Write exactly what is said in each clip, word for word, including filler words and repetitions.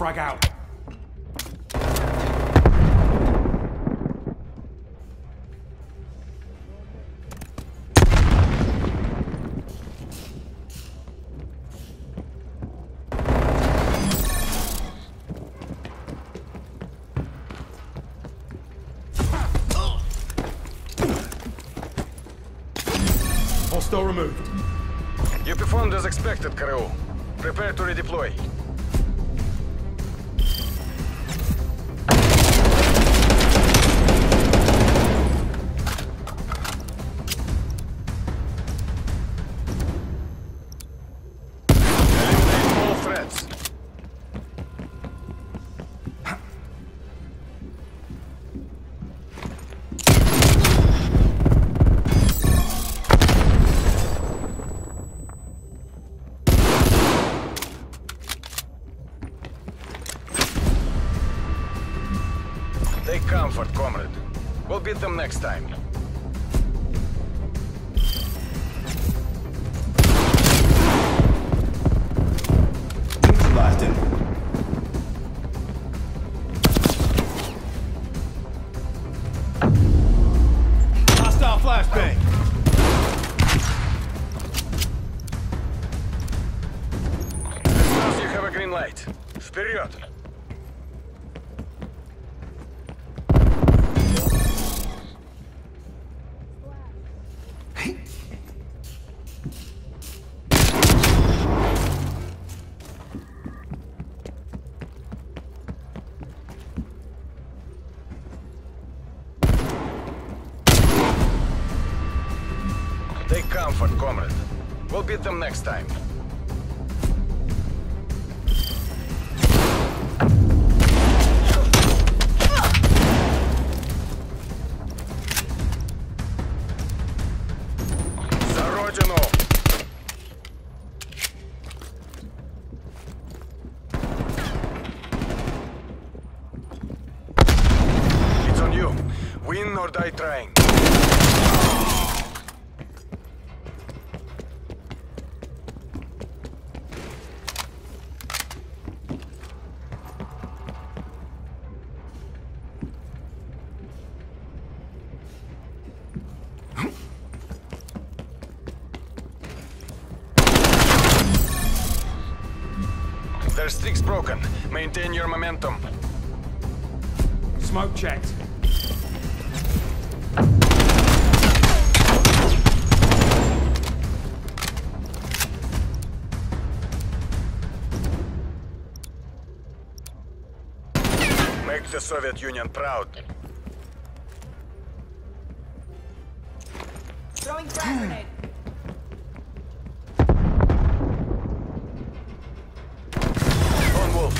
frag out. Hostile removed. You performed as expected, Karoo. Prepare to redeploy. Eliminate all threats. Take comfort, comrade. We'll beat them next time. Neutralized him. Hostile flashbang. As soon as you have a green light. Вперед! Take comfort, comrade. We'll beat them next time. За родину! It's on you. Win or die trying. Their streak's broken. Maintain your momentum. Smoke checked. Make the Soviet Union proud. Throwing frag grenade. Lone Wolf.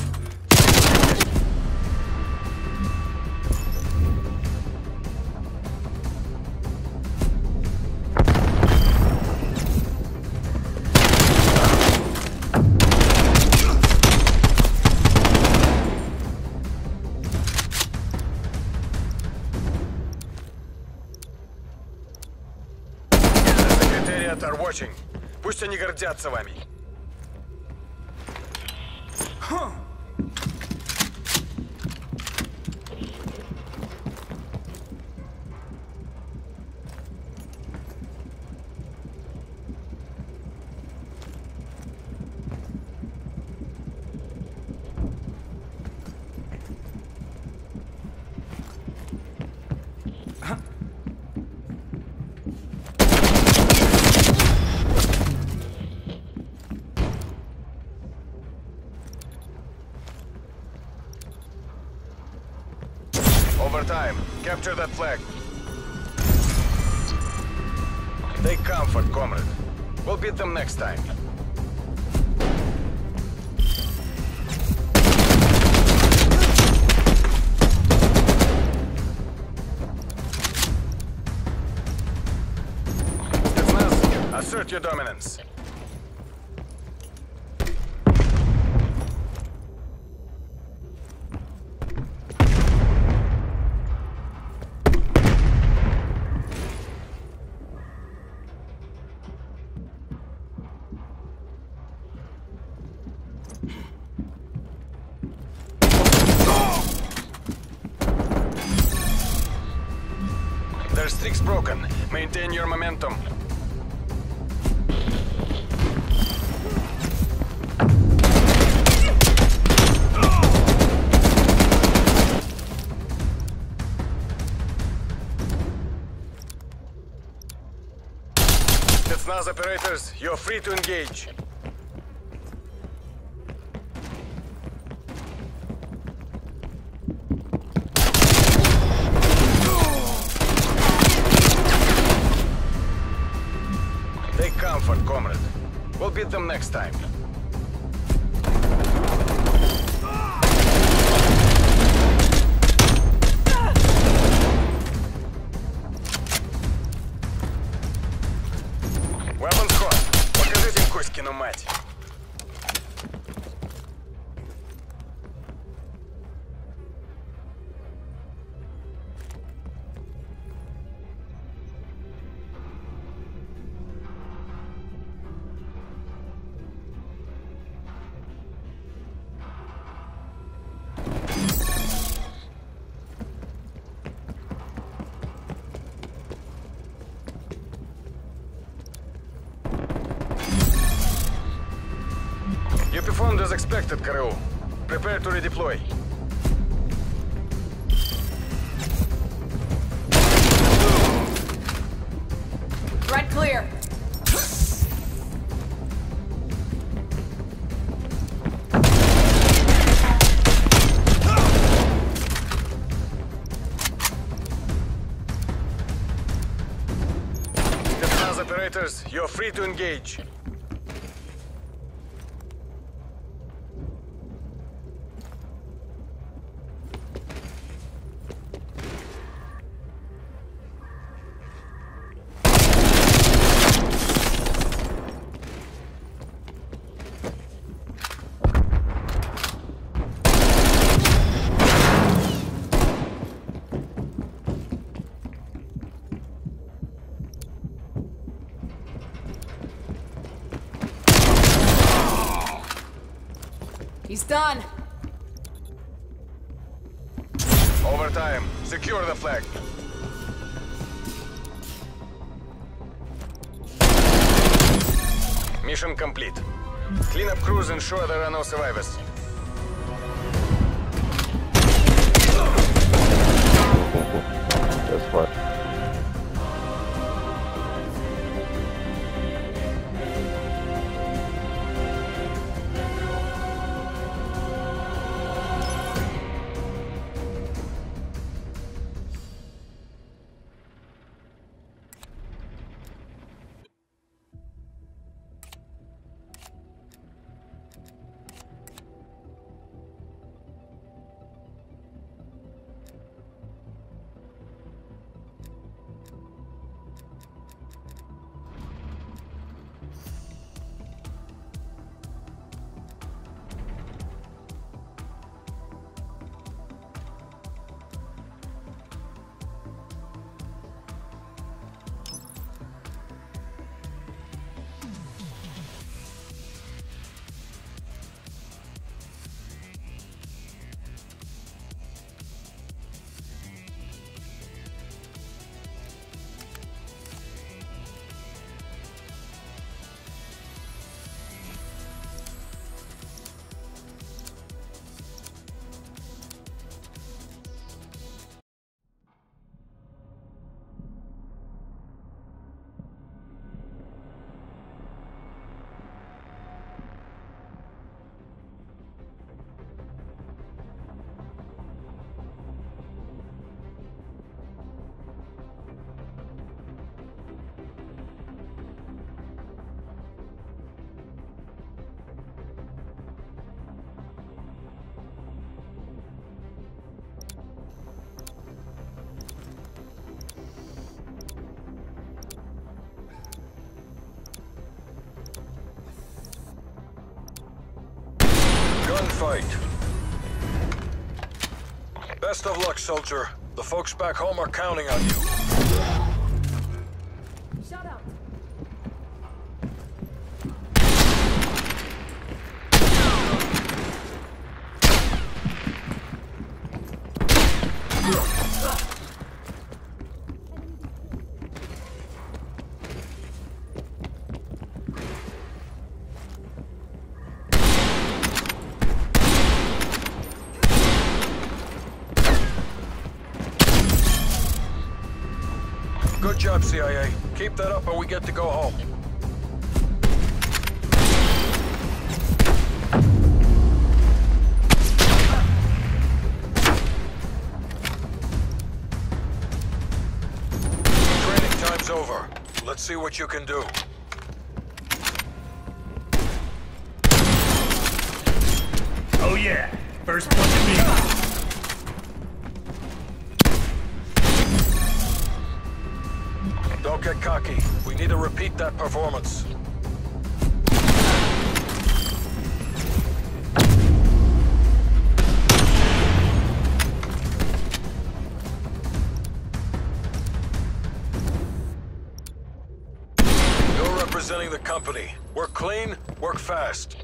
Секретариат are watching. Пусть они гордятся вами. Overtime. Capture that flag. Take comfort, comrade. We'll beat them next time. Spetsnaz, assert your dominance. Airstreak's broken. Maintain your momentum. Spetsnaz operators, you're free to engage. Take comfort, comrade. We'll beat them next time. Weapons squad, покажите им Коськину мать. You performed as expected, КРУ. Prepare to redeploy. Right clear. Spetsnaz operators, you're free to engage. He's done. Overtime. Secure the flag. Mission complete. Clean up crews, ensure there are no survivors. That's what. Gunfight. Best of luck, soldier. The folks back home are counting on you. Shut up. Good job, C I A. Keep that up or we get to go home. Training time's over. Let's see what you can do. Oh yeah, first punch of me. Don't get cocky. We need to repeat that performance. You're representing the company. Work clean, work fast.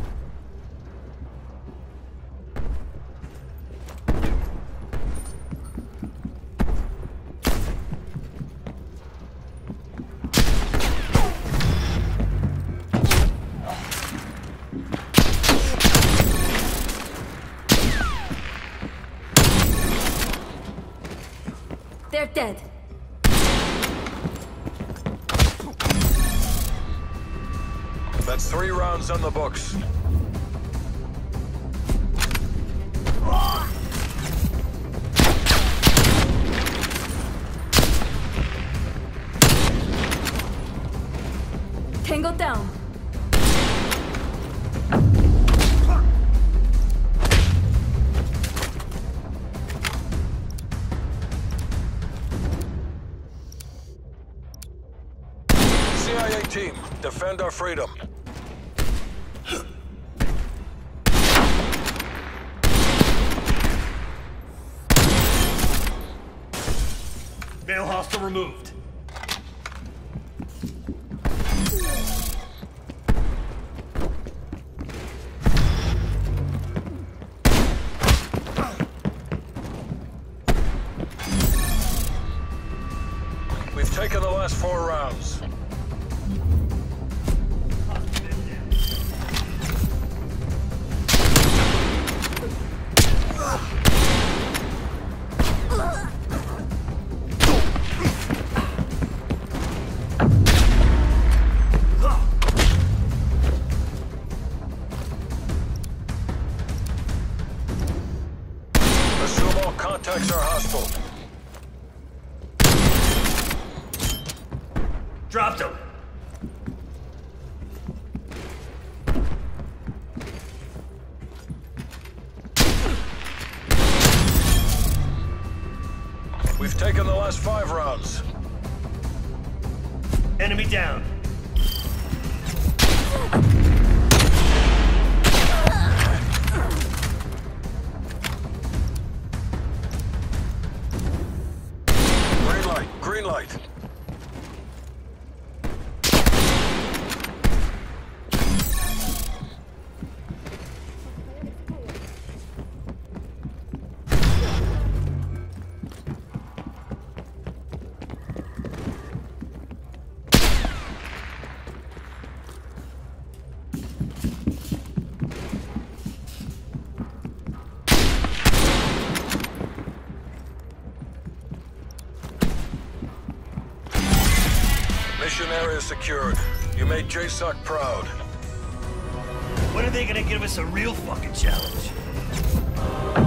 They're dead. That's three rounds on the books. Tango down. C I A team, defend our freedom. Male hostile removed. We've taken the last four rounds. Assume all contacts are hostile. Dropped him. We've taken the last five rounds. Enemy down. Green light, green light. Mission area secured. You made J SOC proud. When are they gonna give us a real fucking challenge?